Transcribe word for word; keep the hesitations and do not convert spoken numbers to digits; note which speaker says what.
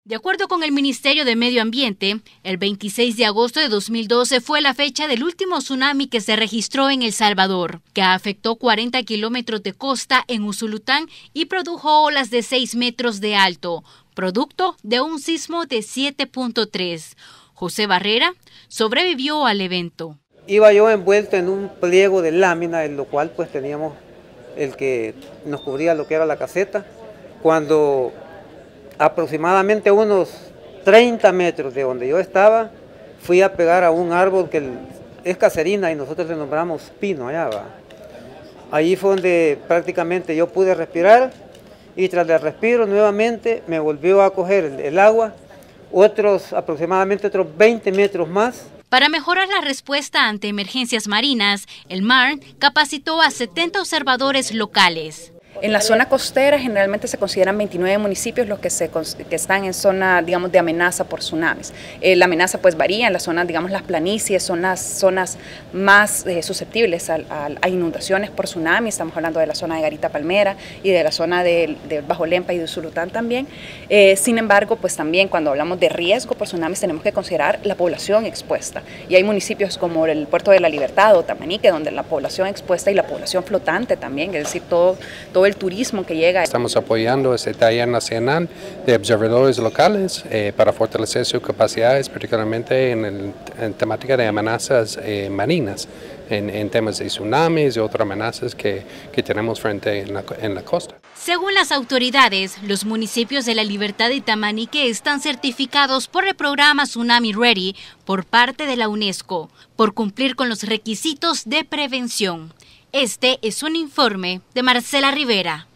Speaker 1: De acuerdo con el Ministerio de Medio Ambiente, el veintiséis de agosto de dos mil doce fue la fecha del último tsunami que se registró en El Salvador, que afectó cuarenta kilómetros de costa en Usulután y produjo olas de seis metros de alto, producto de un sismo de siete punto tres. José Barrera sobrevivió al evento.
Speaker 2: Iba yo envuelto en un pliego de lámina, en lo cual pues teníamos el que nos cubría lo que era la caseta, cuando aproximadamente unos treinta metros de donde yo estaba, fui a pegar a un árbol que es caserina y nosotros le nombramos pino allá va. Allí fue donde prácticamente yo pude respirar y tras el respiro nuevamente me volvió a coger el, el agua, otros aproximadamente otros veinte metros más.
Speaker 1: Para mejorar la respuesta ante emergencias marinas, el M A R capacitó a setenta observadores locales.
Speaker 3: En la zona costera generalmente se consideran veintinueve municipios los que, se, que están en zona, digamos, de amenaza por tsunamis. Eh, la amenaza pues varía, en las zonas, digamos, las planicies son las zonas más eh, susceptibles a, a, a inundaciones por tsunamis. Estamos hablando de la zona de Garita Palmera y de la zona de, de Bajo Lempa y de Usulután también. Eh, sin embargo, pues también cuando hablamos de riesgo por tsunamis tenemos que considerar la población expuesta. Y hay municipios como el Puerto de la Libertad o Tamanique, donde la población expuesta y la población flotante también, es decir, todo, todo el turismo que llega.
Speaker 4: Estamos apoyando este taller nacional de observadores locales eh, para fortalecer sus capacidades, particularmente en, el, en temática de amenazas eh, marinas, en, en temas de tsunamis y otras amenazas que, que tenemos frente en la, en la costa.
Speaker 1: Según las autoridades, los municipios de La Libertad y Tamanique están certificados por el programa Tsunami Ready por parte de la UNESCO, por cumplir con los requisitos de prevención. Este es un informe de Marcela Rivera.